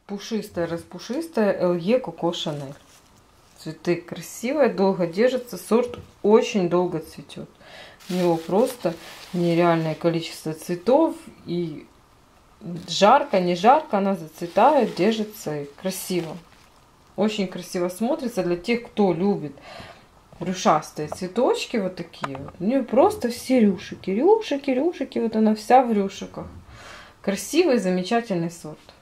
Пушистая, распушистая LE Coco Chanel. Цветы красивые, долго держатся. Сорт очень долго цветет. У него просто нереальное количество цветов. И жарко, не жарко, она зацветает, держится и красиво. Очень красиво смотрится для тех, кто любит рюшастые цветочки. Вот такие вот. У нее просто все рюшики. Рюшики, рюшики. Вот она вся в рюшиках. Красивый, замечательный сорт.